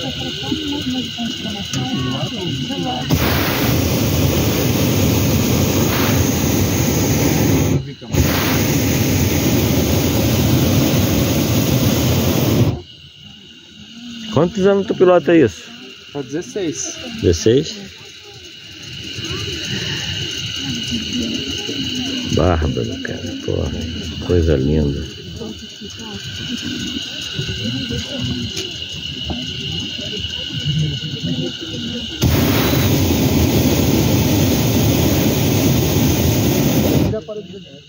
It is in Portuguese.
Quantos anos tu pilota isso? 16. 16? Bárbaro, cara. Porra, coisa linda. Já parou de ver.